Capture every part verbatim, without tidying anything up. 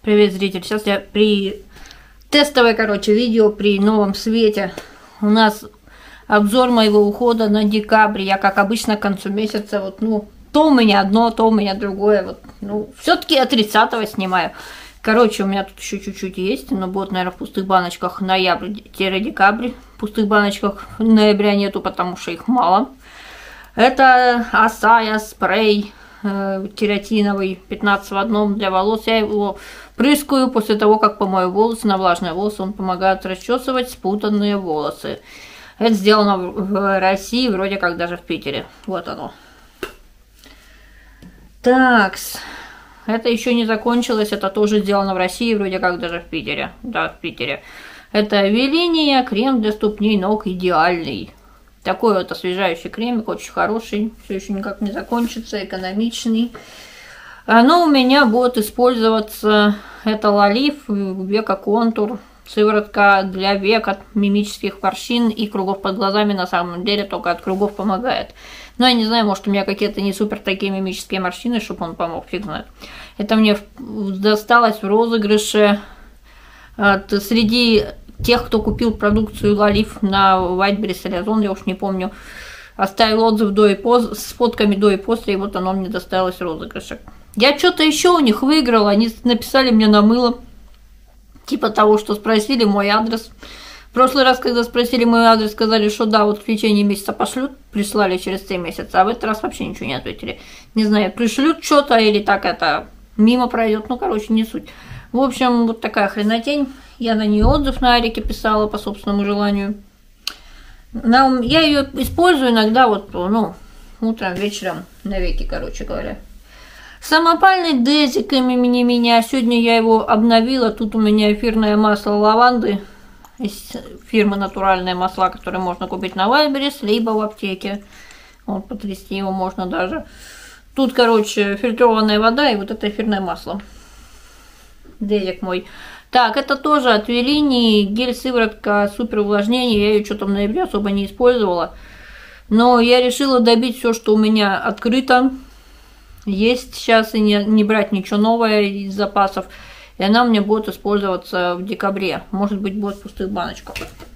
Привет, зритель. Сейчас я при тестовой, короче, видео при новом свете. У нас обзор моего ухода на декабрь. Я, как обычно, к концу месяца, вот, ну, то у меня одно, то у меня другое. Вот, ну, все-таки я тридцатого снимаю. Короче, у меня тут еще чуть-чуть есть, но будет, наверное, в пустых баночках ноябрь-декабрь. В пустых баночках ноября нету, потому что их мало. Это Асая спрей э, кератиновый, пятнадцать в одном для волос. Я его прыскаю после того, как помою волосы на влажные волосы. Он помогает расчесывать спутанные волосы. Это сделано в России, вроде как даже в Питере. Вот оно. Такс. Это еще не закончилось. Это тоже сделано в России, вроде как даже в Питере. Да, в Питере. Это Велиния, крем для ступней ног идеальный. Такой вот освежающий кремик, очень хороший, все еще никак не закончится, экономичный. Оно у меня будет использоваться, это Лалиф, века контур, сыворотка для век от мимических морщин и кругов под глазами, на самом деле только от кругов помогает. Но я не знаю, может у меня какие-то не супер такие мимические морщины, чтобы он помог, фиг знает. Это мне досталось в розыгрыше от, среди тех, кто купил продукцию Лалиф на Wildberries или Озон, я уж не помню, оставил отзыв до и после, с фотками до и после, и вот оно мне досталось в розыгрыше. Я что-то еще у них выиграла, они написали мне на мыло, типа того, что спросили мой адрес. В прошлый раз, когда спросили мой адрес, сказали, что да, вот в течение месяца пошлют, прислали через три месяца, а в этот раз вообще ничего не ответили. Не знаю, пришлют что-то или так это мимо пройдет, ну, короче, не суть. В общем, вот такая хренотень. Я на нее отзыв на Арике писала по собственному желанию. Я ее использую иногда вот, ну, утром, вечером, навеки, короче говоря. Самопальный дезик имени меня. Сегодня я его обновила. Тут у меня эфирное масло лаванды из фирмы Натуральные масла, которые можно купить на Wildberries, либо в аптеке. Вот, потрясти его можно даже. Тут, короче, фильтрованная вода и вот это эфирное масло. Дезик мой. Так, это тоже от Велинии, гель-сыворотка супер увлажнение, я ее что-то в ноябре особо не использовала. Но я решила добить все, что у меня открыто. Есть сейчас, и не, не брать ничего новое из запасов. И она у меня будет использоваться в декабре. Может быть, будет в пустых баночках.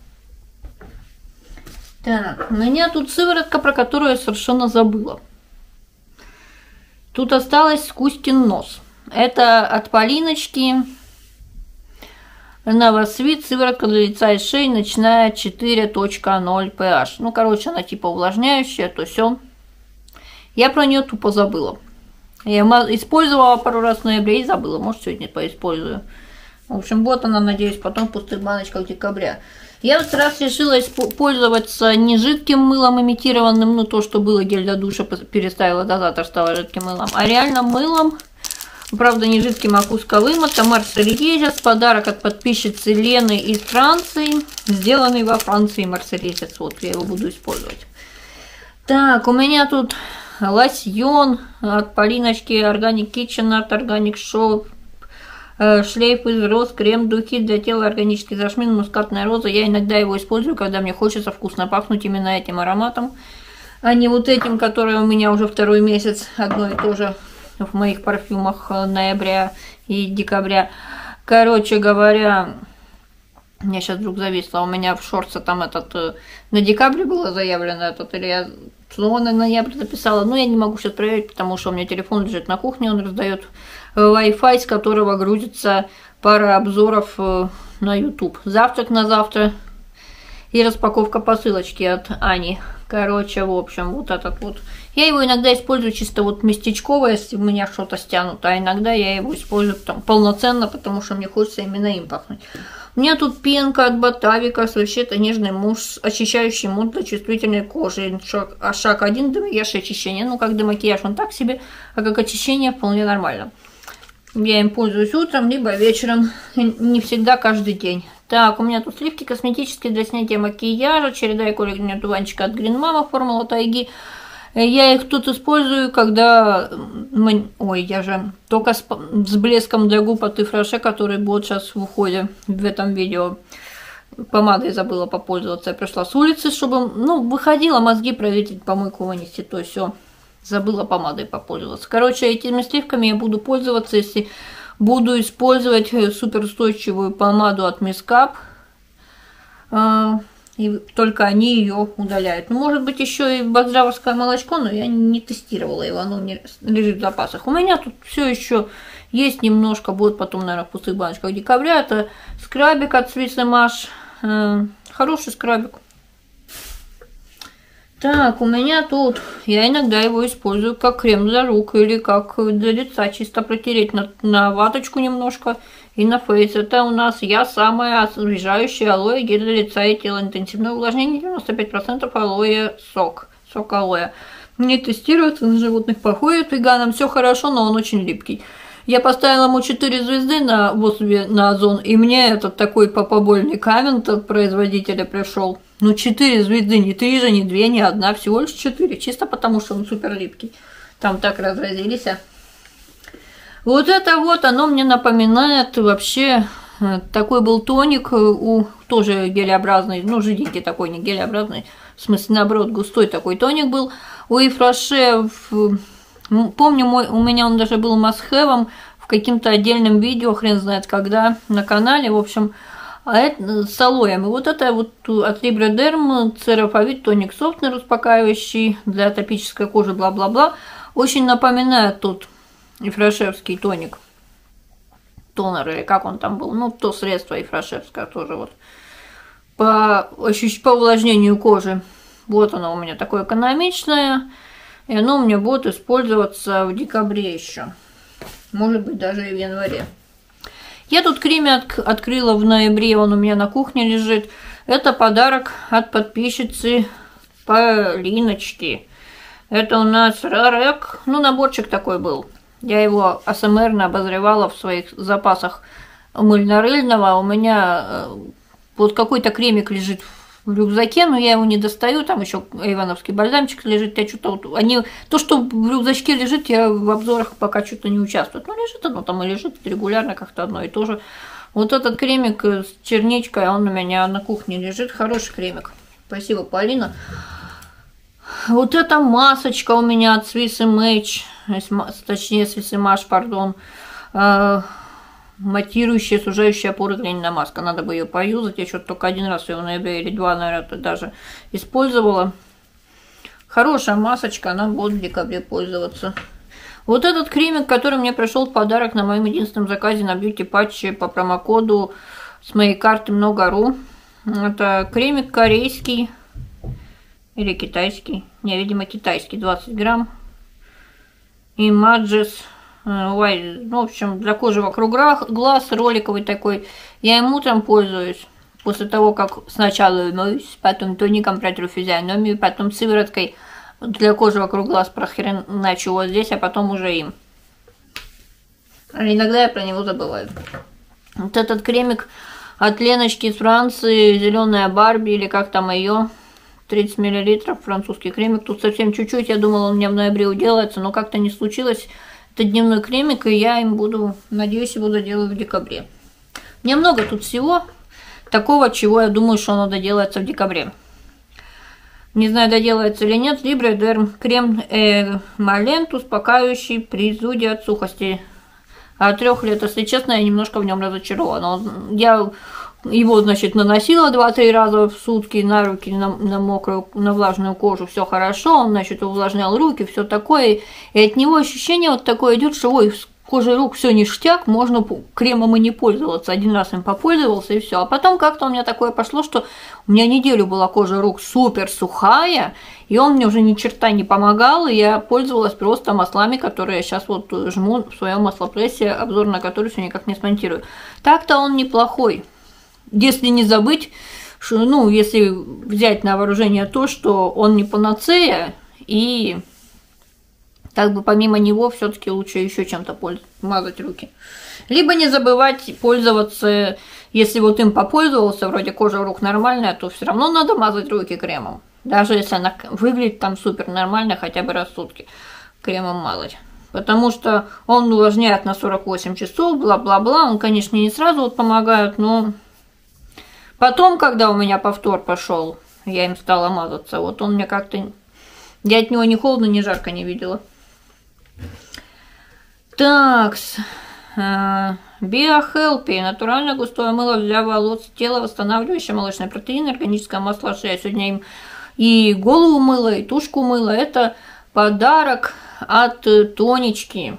Так, у меня тут сыворотка, про которую я совершенно забыла. Тут осталась Кустин нос. Это от Полиночки. Новосвит, сыворотка для лица и шеи, ночная четыре точка ноль pH. Ну, короче, она типа увлажняющая, то все. Я про нее тупо забыла. Я использовала пару раз в ноябре и забыла. Может, сегодня поиспользую. В общем, вот она, надеюсь, потом в пустых баночках декабря. Я вот раз решила пользоваться не жидким мылом имитированным, ну, то, что было гель для душа, переставила дозатор, стало жидким мылом, а реально мылом. Правда, не жидким, а кусковым. Это Марсельезец. Подарок от подписчицы Лены из Франции. Сделанный во Франции Марсельезец. Вот я его буду использовать. Так, у меня тут лосьон от Полиночки. Organic Kitchen, от Organic Shop. Шлейф из роз, крем, духи для тела, органический зашмин, мускатная роза. Я иногда его использую, когда мне хочется вкусно пахнуть именно этим ароматом. А не вот этим, который у меня уже второй месяц. Одно и то же в моих парфюмах ноября и декабря. Короче говоря, я сейчас вдруг зависла, у меня в шорце там этот на декабрь было заявлено этот, или я снова на ноябрь записала, но я не могу сейчас проверить, потому что у меня телефон лежит на кухне, он раздает Wi-Fi, с которого грузится пара обзоров на YouTube. Завтрак на завтра и распаковка посылочки от Ани. Короче, в общем, вот этот вот. Я его иногда использую чисто вот местечково, если у меня что-то стянуто, а иногда я его использую там полноценно, потому что мне хочется именно им пахнуть. У меня тут пенка от Ботавика, вообще-то нежный мусс, очищающий мусс для чувствительной кожи. Шаг, а шаг один, демакияж и очищение. Ну, как демакияж он так себе, а как очищение вполне нормально. Я им пользуюсь утром, либо вечером, не всегда каждый день. Так, у меня тут сливки косметические для снятия макияжа, череда и корень одуванчика от Green Mama, формула тайги. Я их тут использую, когда... Ой, я же только с, с блеском для губ от Ифраше, который будет сейчас в уходе в этом видео. Помадой забыла попользоваться. Я пришла с улицы, чтобы... Ну, выходила мозги проветрить, помойку вынести, то все. Забыла помадой попользоваться. Короче, этими сливками я буду пользоваться, если буду использовать суперустойчивую помаду от Miss Cup. И только они ее удаляют. Ну, может быть, еще и бакджавовское молочко, но я не тестировала его, оно не лежит в запасах. У меня тут все еще есть немножко, будет потом, наверное, в пустых баночках декабря. Это скрабик от Swiss Image. Хороший скрабик. Так, у меня тут, я иногда его использую как крем для рук или как для лица, чисто протереть на, на ваточку немножко и на фейс. Это у нас я самая освежающая алоэ гель для лица и тела. Интенсивное увлажнение, девяносто пять процентов алоэ сок, сок алоэ. Не тестируется, на животных походит веганом, все хорошо, но он очень липкий. Я поставила ему четыре звезды на в отзыве на Озон, и мне этот такой попобольный коммент от производителя пришел. Ну, четыре звезды, не три же, не две, не одна, всего лишь четыре, чисто потому что он супер липкий. Там так разразились. Вот это вот, оно мне напоминает вообще, такой был тоник у тоже гелеобразный, ну, жиденький такой, не гелеобразный, в смысле, наоборот, густой такой тоник был у Ифраше. Помню, мой, у меня он даже был must-have в каким-то отдельном видео, хрен знает когда, на канале, в общем, а это, с алоэм. И вот это вот от Librederm Cerepovit тоник софтнер успокаивающий для атопической кожи, бла-бла-бла. Очень напоминает тут ифрашевский тоник. Тонер, или как он там был, ну, то средство ифрашевское тоже вот. По, по увлажнению кожи. Вот оно у меня такое экономичное. И оно у меня будет использоваться в декабре еще. Может быть, даже и в январе. Я тут кремик от, открыла в ноябре, он у меня на кухне лежит. Это подарок от подписчицы Полиночки. Это у нас Рарек, ну, наборчик такой был. Я его асмрно обозревала в своих запасах мыльно-рыльного. У меня вот какой-то кремик лежит в рюкзаке, но я его не достаю, там еще ивановский бальзамчик лежит, я что-то вот, они, то, что в рюкзачке лежит, я в обзорах пока что-то не участвую, ну, лежит оно там и лежит регулярно как-то одно и то же. Вот этот кремик с черничкой, он у меня на кухне лежит, хороший кремик, спасибо, Полина. Вот эта масочка у меня от Swiss Image, точнее Swiss Image, пардон, матирующая, сужающая поры глиняная маска. Надо бы ее поюзать. Я что-то только один раз ее в ноябре или два, наверное, даже использовала. Хорошая масочка, она будет в декабре пользоваться. Вот этот кремик, который мне пришел в подарок на моем единственном заказе на бьюти-патче по промокоду с моей карты много.ру. Это кремик корейский или китайский. Не, видимо, китайский, двадцать грамм. И Маджис. Ой, ну, в общем, для кожи вокруг глаз, роликовый такой. Я им утром пользуюсь. После того, как сначала моюсь, потом тоником протру физиономию, потом сывороткой для кожи вокруг глаз прохреначу вот здесь, а потом уже им. А иногда я про него забываю. Вот этот кремик от Леночки из Франции, зеленая Барби, или как там ее, тридцать миллилитров, французский кремик. Тут совсем чуть-чуть, я думала, он у меня в ноябре уделается, но как-то не случилось. Это дневной кремик, и я им буду, надеюсь, его доделаю в декабре. У меня много тут всего такого, чего я думаю, что оно доделается в декабре. Не знаю, доделается или нет. Librederm крем э, Малент, успокаивающий при зуде от сухости. От трех лет, если честно, я немножко в нем разочарована. Я его, значит, наносила два-три раза в сутки на руки, на, на мокрую, на влажную кожу, все хорошо, он, значит, увлажнял руки, все такое, и от него ощущение вот такое идет, что ой, с кожей рук все ништяк, можно кремом и не пользоваться, один раз им попользовался и все, а потом как-то у меня такое пошло, что у меня неделю была кожа рук супер сухая, и он мне уже ни черта не помогал, и я пользовалась просто маслами, которые я сейчас вот жму в своем маслопрессе, обзор на который все никак не смонтирую. Так-то он неплохой. Если не забыть, что, ну, если взять на вооружение то, что он не панацея, и как бы помимо него все-таки лучше еще чем-то мазать руки. Либо не забывать пользоваться, если вот им попользовался, вроде кожа рук нормальная, то все равно надо мазать руки кремом. Даже если она выглядит там супер нормально, хотя бы раз в сутки кремом мазать. Потому что он увлажняет на сорок восемь часов, бла-бла-бла. Он, конечно, не сразу вот помогает, но потом, когда у меня повтор пошел, я им стала мазаться. Вот он мне как-то... Я от него ни холодно, ни жарко не видела. Так, BioHealthy. Натуральное густое мыло для волос, тело восстанавливающее молочные протеины, органическое масло шея. Сегодня им и голову мыла, и тушку мыла. Это подарок от Тонечки.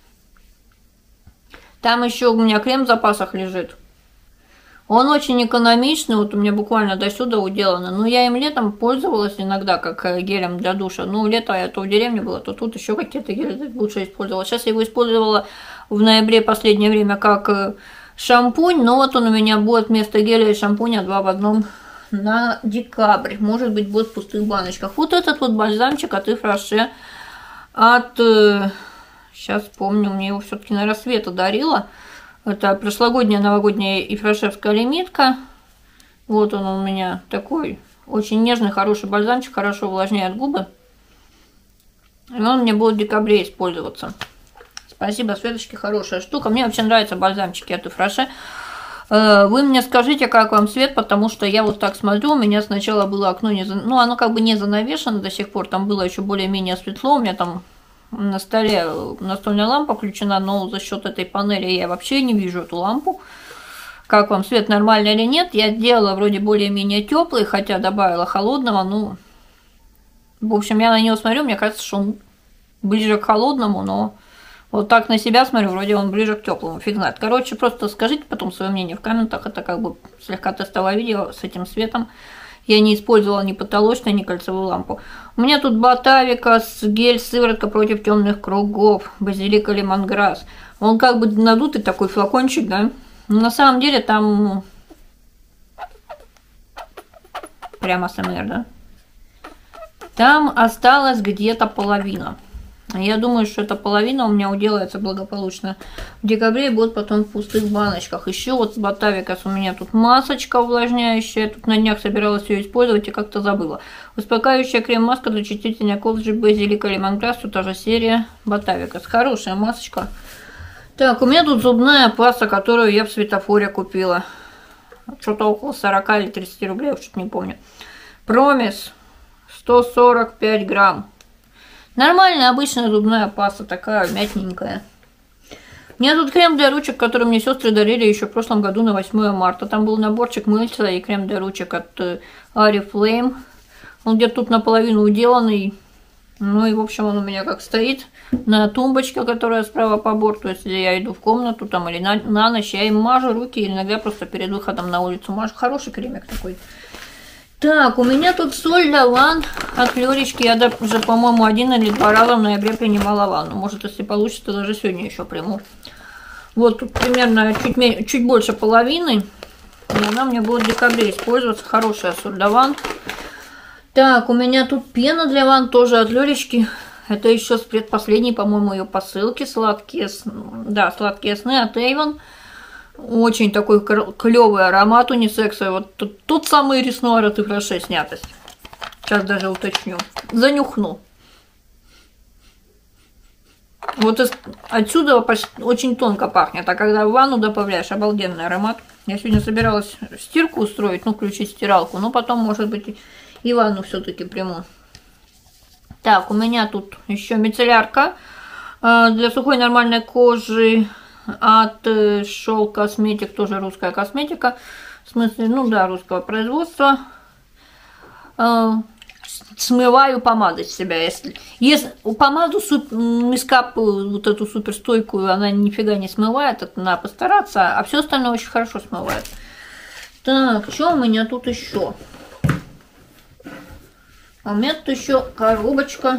Там еще у меня крем в запасах лежит. Он очень экономичный, вот у меня буквально до сюда уделано. Но я им летом пользовалась иногда, как гелем для душа. Ну, лето я то в деревне была, то тут еще какие-то гели лучше использовала. Сейчас я его использовала в ноябре последнее время как шампунь. Но вот он у меня будет вместо геля и шампуня два в одном на декабрь. Может быть, будет в пустых баночках. Вот этот вот бальзамчик от Yves Rocher. От... Сейчас помню, мне его все-таки на рассвета дарила. Это прошлогодняя новогодняя ифрашевская лимитка. Вот он у меня такой очень нежный, хороший бальзамчик, хорошо увлажняет губы. И он мне будет в декабре использоваться. Спасибо, Светочке, хорошая штука. Мне вообще нравятся бальзамчики от Ифраше. Вы мне скажите, как вам цвет, потому что я вот так смотрю, у меня сначала было окно, не зан... ну оно как бы не занавешено до сих пор, там было еще более-менее светло, у меня там на столе настольная лампа включена, но за счет этой панели я вообще не вижу эту лампу. Как вам, свет нормальный или нет? Я делала вроде более-менее теплый, хотя добавила холодного. Ну, в общем, я на него смотрю, мне кажется, что он ближе к холодному, но вот так на себя смотрю, вроде он ближе к теплому. Фиг знает. Короче, просто скажите потом свое мнение в комментах. Это как бы слегка тестовое видео с этим светом. Я не использовала ни потолочную, ни кольцевую лампу. У меня тут Ботавика, гель, сыворотка против темных кругов, базилика, лемонграсс. Он как бы надутый такой флакончик, да? Но на самом деле там прямо СМР, да? Там осталась где-то половина. Я думаю, что эта половина у меня уделается благополучно в декабре и будет потом в пустых баночках. Еще вот с Ботавикас у меня тут масочка увлажняющая. Тут на днях собиралась ее использовать и как-то забыла. Успокаивающая крем-маска для чувствительной кожи, базилика, лемонграсс. Тут та же серия Ботавикас. Хорошая масочка. Так, у меня тут зубная паста, которую я в светофоре купила. Что-то около сорока или тридцати рублей, уж что-то не помню. Промис сто сорок пять грамм. Нормальная, обычная зубная паста, такая мятненькая. У меня тут крем для ручек, который мне сестры дарили еще в прошлом году на восьмое марта. Там был наборчик мыльца и крем для ручек от Oriflame. Он где-то тут наполовину уделанный. Ну и, в общем, он у меня как стоит на тумбочке, которая справа по борту. Если я иду в комнату там или на, на ночь, я им мажу руки, или иногда просто перед выходом на улицу мажу. Хороший кремик такой. Так, у меня тут соль для ванн от Лёрички. Я даже, по-моему, один или два раза в ноябре принимала ванну. Может, если получится, даже сегодня еще приму. Вот тут примерно чуть, чуть больше половины. И она мне будет в декабре использоваться. Хорошая соль для ванн. Так, у меня тут пена для ванн тоже от Лёрички. Это еще с предпоследней, по-моему, ее посылки. Сладкие, да, сладкие сны от Avon. Очень такой клевый аромат унисексовый. Вот тут, тут самый реснуар от Yves Rocher снятость. Сейчас даже уточню. Занюхну. Вот из, отсюда почти, очень тонко пахнет. А когда в ванну добавляешь, обалденный аромат. Я сегодня собиралась стирку устроить, ну, включить стиралку. Но потом, может быть, и ванну все-таки приму. Так, у меня тут еще мицеллярка э, для сухой нормальной кожи. От Шел Косметик, тоже русская косметика. В смысле, ну да, русского производства. Э, смываю помадой с себя. Если, если помаду мискап, вот эту суперстойкую, она нифига не смывает, это надо постараться, а все остальное очень хорошо смывает. Так, что у меня тут еще? А у меня тут еще коробочка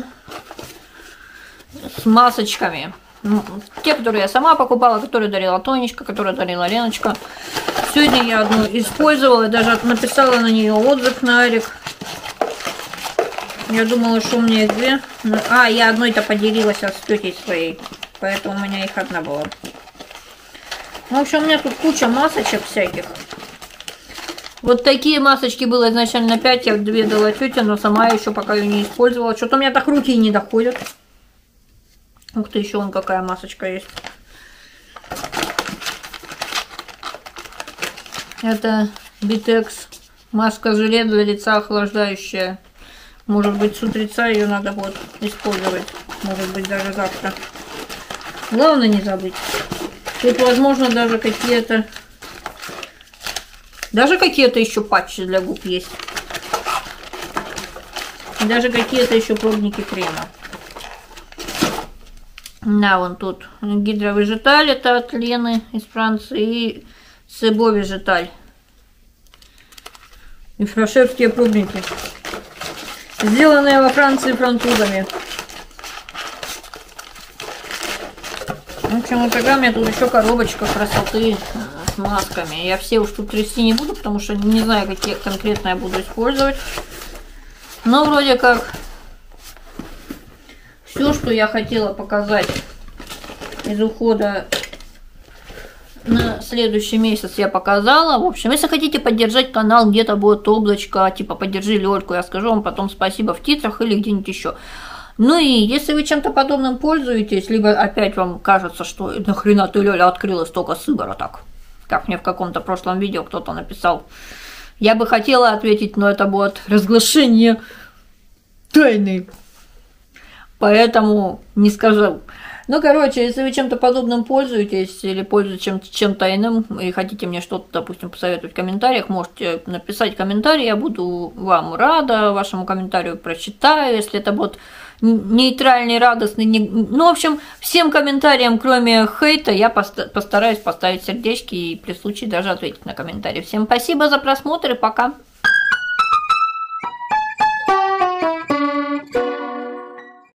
с масочками. Те, которые я сама покупала, которые дарила Тонечка, которые дарила Леночка. Сегодня я одну использовала, даже написала на нее отзыв на Арик. Я думала, что у меня их две. А, я одной-то поделилась с тетей своей, поэтому у меня их одна была. В общем, у меня тут куча масочек всяких. Вот такие масочки было изначально пять, я две дала тете, но сама еще пока ее не использовала. Что-то у меня так руки и не доходят. Ух ты, еще вон какая масочка есть. Это Битекс маска-желе для лица охлаждающая. Может быть, с утреца ее надо будет использовать. Может быть, даже завтра. Главное не забыть. Тут, возможно, даже какие-то... Даже какие-то еще патчи для губ есть. Даже какие-то еще пробники крема. Да, вон тут гидровежиталь, это от Лены из Франции, и себовежиталь. И фрашерские пробники, сделанные во Франции французами. В общем, вот такая у меня тут еще коробочка красоты с масками. Я все уж тут трясти не буду, потому что не знаю, какие конкретно я буду использовать. Но вроде как все, что я хотела показать из ухода на следующий месяц, я показала. В общем, если хотите поддержать канал, где-то будет облачко, типа поддержи Лёльку, я скажу вам потом спасибо в титрах или где-нибудь еще. Ну и если вы чем-то подобным пользуетесь, либо опять вам кажется, что нахрена ты, Лёля, открыла столько сывороток, как мне в каком-то прошлом видео кто-то написал, я бы хотела ответить, но это будет разглашение тайны, поэтому не скажу. Ну, короче, если вы чем-то подобным пользуетесь или пользуетесь чем-то чем-то иным и хотите мне что-то, допустим, посоветовать в комментариях, можете написать комментарий, я буду вам рада, вашему комментарию прочитаю, если это будет нейтральный, радостный. Не... Ну, в общем, всем комментариям, кроме хейта, я постараюсь поставить сердечки и при случае даже ответить на комментарии. Всем спасибо за просмотр и пока!